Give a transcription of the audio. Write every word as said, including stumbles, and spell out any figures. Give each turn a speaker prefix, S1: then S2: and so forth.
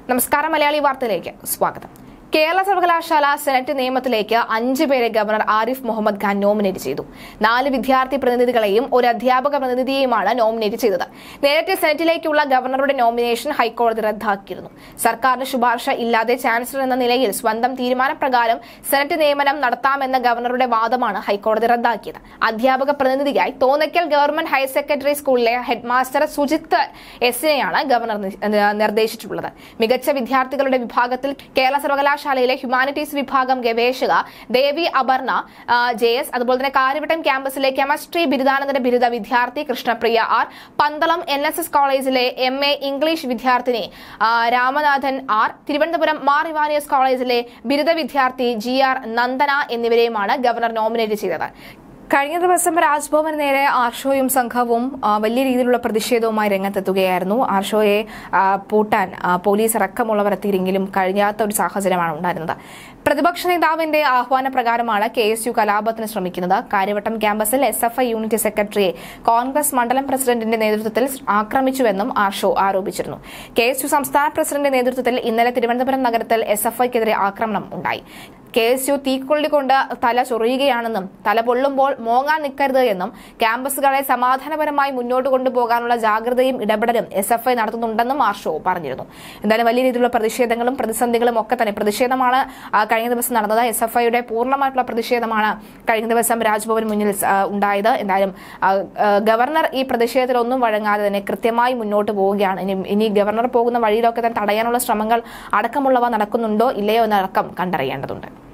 S1: നമസ്കാരം മലയാളി വാർത്തയിലേക്ക് സ്വാഗതം. കേരള സർവകലാശാല സെനറ്റ് നിയമത്തിലേക്ക് അഞ്ചു പേരെ ഗവർണർ ആരിഫ് മുഹമ്മദ് ഖാൻ നോമിനേറ്റ് ചെയ്തു. നാല് വിദ്യാർത്ഥി പ്രതിനിധികളെയും ഒരു അധ്യാപക പ്രതിനിധിയെയുമാണ് നോമിനേറ്റ് ചെയ്തത്. നേരത്തെ സെനറ്റിലേക്കുള്ള ഗവർണറുടെ നോമിനേഷൻ ഹൈക്കോടതി റദ്ദാക്കിയിരുന്നു. സർക്കാരിന്റെ ശുപാർശ ഇല്ലാതെ ചാൻസലർ എന്ന നിലയിൽ സ്വന്തം തീരുമാനപ്രകാരം സെനറ്റ് നിയമനം നടത്താമെന്ന ഗവർണറുടെ വാദമാണ് ഹൈക്കോടതി റദ്ദാക്കിയത്. അധ്യാപക പ്രതിനിധിയായി തോന്നയ്ക്കൽ ഗവൺമെന്റ് ഹയർ സെക്കൻഡറി സ്കൂളിലെ ഹെഡ്മാസ്റ്റർ സുജിത്ത് എസിനെയാണ് ഗവർണർ നിർദ്ദേശിച്ചിട്ടുള്ളത്. മികച്ച വിദ്യാർത്ഥികളുടെ വിഭാഗത്തിൽ കേരള സർവകലാശാല ശാലയിലെ ഹ്യൂമാനിറ്റീസ് വിഭാഗം ഗവേഷക ദേവി അപർണ ജെ എസ്, അതുപോലെ തന്നെ കാര്യവട്ടം ക്യാമ്പസിലെ കെമിസ്ട്രി ബിരുദാനന്തര ബിരുദ വിദ്യാർത്ഥി Krishnapriya R, Pandalam N S S കോളേജിലെ എം എ ഇംഗ്ലീഷ് വിദ്യാർത്ഥിനി രാമനാഥൻ ആർ, തിരുവനന്തപുരം മാർ ഇവാനിയസ് കോളേജിലെ ബിരുദ വിദ്യാർത്ഥി ജി ആർ നന്ദന എന്നിവരെയുമാണ് ഗവർണർ നോമിനേറ്റ് ചെയ്തത്. കഴിഞ്ഞ ദിവസം രാജ്ഭവന് നേരെ ആർഷോയും സംഘവും വലിയ രീതിയിലുള്ള പ്രതിഷേധവുമായി രംഗത്തെത്തുകയായിരുന്നു. ആർഷോയെ പൂട്ടാൻ പോലീസ് അടക്കമുള്ളവർ എത്തിയെങ്കിലും കഴിഞ്ഞാത്ത ഒരു സാഹചര്യമാണ് ഉണ്ടായിരുന്നത്. പ്രതിപക്ഷ നേതാവിന്റെ ആഹ്വാന പ്രകാരമാണ് കെ എസ് യു കലാപത്തിന് ശ്രമിക്കുന്നത്. കാര്യവട്ടം ക്യാമ്പസിൽ എസ് എഫ് ഐ യൂണിറ്റ് സെക്രട്ടറിയെ കോൺഗ്രസ് മണ്ഡലം പ്രസിഡന്റിന്റെ നേതൃത്വത്തിൽ ആക്രമിച്ചുവെന്നും ആർഷോ ആരോപിച്ചിരുന്നു. കെ എസ് യു സംസ്ഥാന പ്രസിഡന്റിന്റെ നേതൃത്വത്തിൽ ഇന്നലെ തിരുവനന്തപുരം നഗരത്തിൽ എസ് എഫ് ഐക്കെതിരെ ആക്രമണം ഉണ്ടായി. കെ എസ് യു തീക്കൊള്ളി കൊണ്ട് തല ചൊറിയുകയാണെന്നും തല പൊള്ളുമ്പോൾ മോങ്ങാൻ നിൽക്കരുത് എന്നും ക്യാമ്പസുകളെ സമാധാനപരമായി മുന്നോട്ട് കൊണ്ടുപോകാനുള്ള ജാഗ്രതയും ഇടപെടലും എസ് എഫ് ഐ നടത്തുന്നുണ്ടെന്നും ആർഷോ പറഞ്ഞിരുന്നു. എന്തായാലും വലിയ രീതിയിലുള്ള പ്രതിഷേധങ്ങളും പ്രതിസന്ധികളും ഒക്കെ തന്നെ പ്രതിഷേധമാണ് കഴിഞ്ഞ ദിവസം നടന്നത്. എസ് എഫ് ഐയുടെ പൂർണ്ണമായിട്ടുള്ള പ്രതിഷേധമാണ് കഴിഞ്ഞ ദിവസം രാജ്ഭവന് മുന്നിൽ ഉണ്ടായത്. എന്തായാലും ഗവർണർ ഈ പ്രതിഷേധത്തിലൊന്നും വഴങ്ങാതെ തന്നെ കൃത്യമായി മുന്നോട്ട് പോവുകയാണ്. ഇനി ഇനി ഗവർണർ പോകുന്ന വഴിയിലൊക്കെ തന്നെ തടയാനുള്ള ശ്രമങ്ങൾ അടക്കമുള്ളവ നടക്കുന്നുണ്ടോ ഇല്ലയോ എന്നടക്കം കണ്ടറിയേണ്ടതുണ്ട്.